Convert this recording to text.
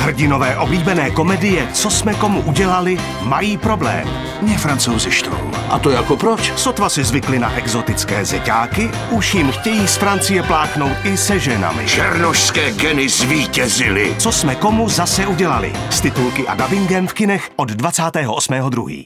Hrdinové oblíbené komedie Co jsme komu udělali mají problém. Mě Francouzi štvou. A to jako proč? Sotva si zvykli na exotické zeťáky, už jim chtějí z Francie pláchnout i se ženami. Černošské geny zvítězily. Co jsme komu zase udělali. S titulky a dabingem v kinech od 28.2.